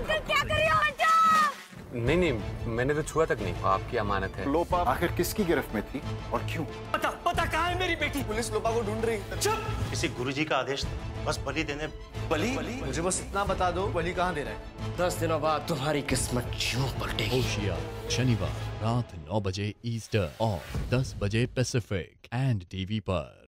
Uncle क्या कर रहे हो? हटो! नहीं नहीं, मैंने तो छुआ तक नहीं। आपकी अमानत है। लोपा आखिर किसकी गिरफ्त में थी और क्यों? पता कहाँ है मेरी बेटी? पुलिस लोपा को ढूंढ रही है। चुप! किसी गुरुजी का आदेश था, बस बलि देने। बलि? मुझे बस इतना बता दो, बलि कहाँ दे रहे हैं? 10 दिनों बाद तुम्हारी किस्मत यूं पलटेगी। होशियार शनिवार रात 9 बजे ईस्टर्न और 10 बजे पैसिफिक एंड टीवी पर।